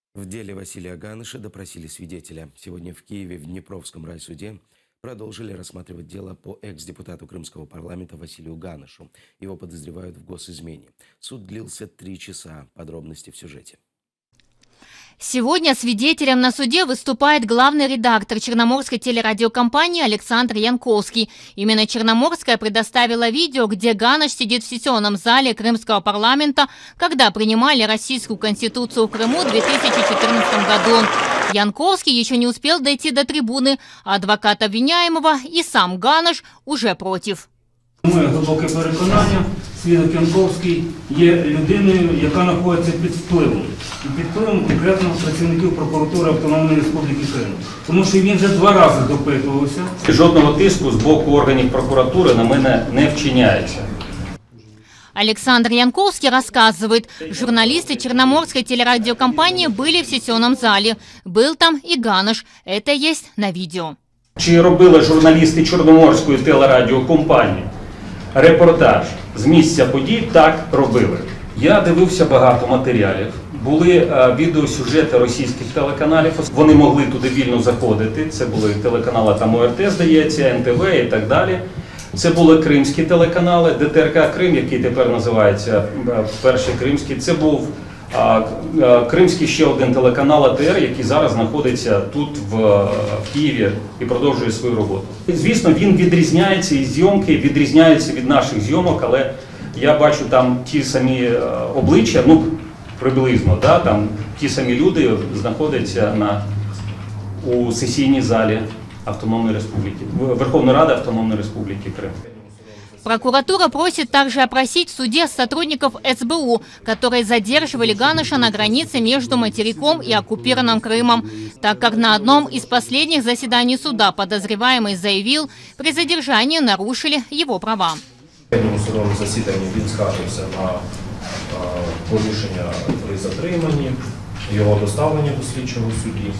В деле Василия Ганыша допросили свидетеля. Сегодня в Киеве в Днепровском райсуде продолжили рассматривать дело по экс-депутату Крымского парламента Василию Ганышу. Его подозревают в госизмене. Суд длился 3 часа. Подробности в сюжете. Сегодня свидетелем на суде выступает главный редактор Черноморской телерадиокомпании Александр Янковский. Именно Черноморская предоставила видео, где Ганыш сидит в сессионном зале Крымского парламента, когда принимали Российскую Конституцию в Крыму в 2014 году. Янковский еще не успел дойти до трибуны, а адвокат обвиняемого и сам Ганыш уже против. Моє глибоке переконання, свідок Янковський є людиною, яка знаходиться під впливом. І під впливом конкретно працівників прокуратури Автономної Республіки Крим. Тому що він вже 2 рази допитувався. Жодного тиску з боку органів прокуратури на мене не вчиняється. Александр Янковский рассказывает, журналисты Черноморской телерадиокомпании были в сессионном зале. Был там и Ганыш. Это есть на видео. Чи робили журналісти Чорноморської телерадіокомпанії репортаж з місця подій? Так, робили. Я дивився багато матеріалів. Були відеосюжети російських телеканалів. Вони могли туди вільно заходити. Це були телеканали там ОРТ, здається, НТВ і так далі. Це були кримські телеканали, ДТРК Крим, який тепер називається Перший Кримський. Це був кримський ще один телеканал АТР, який зараз знаходиться тут в Києві і продовжує свою роботу. Звісно, він відрізняється, і зйомки відрізняються від наших зйомок, але я бачу там ті самі обличчя, ну, приблизно, да, там ті самі люди знаходяться у сесійній залі Автономной Республики, Верховной Рады Автономной Республики Крым. Прокуратура просит также опросить в суде сотрудников СБУ, которые задерживали Ганыша на границе между материком и оккупированным Крымом, так как на одном из последних заседаний суда подозреваемый заявил, при задержании нарушили его права. В судовому засіданні він скаржився на порушення при затриманні, його доставлення до слідчого судді,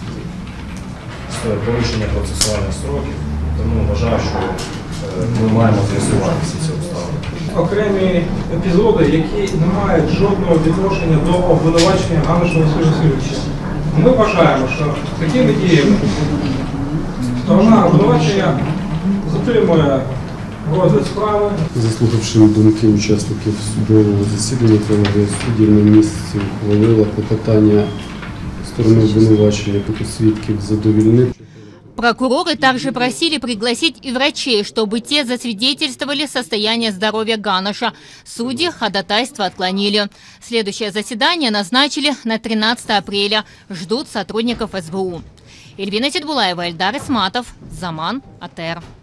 порушення процесуальних строків, тому вважаю, що ми маємо з'ясувати всі ці обставини. Окремі епізоди, які не мають жодного відношення до обвинувачення Ганыша Василя Васильовича. Ми вважаємо, що такими діями сторона обвинувачення затримує розгляд справи. Заслухавши думки учасників судового засідання, колегія суддів на місці ухвалила клопотання сторони обвинувачення та свідків задовільнити. Прокуроры также просили пригласить и врачей, чтобы те засвидетельствовали состояние здоровья Ганыша. Судьи ходатайство отклонили. Следующее заседание назначили на 13 апреля. Ждут сотрудников СБУ. Эльвина Тетбулаева, Эльдар Исматов, Заман, АТР.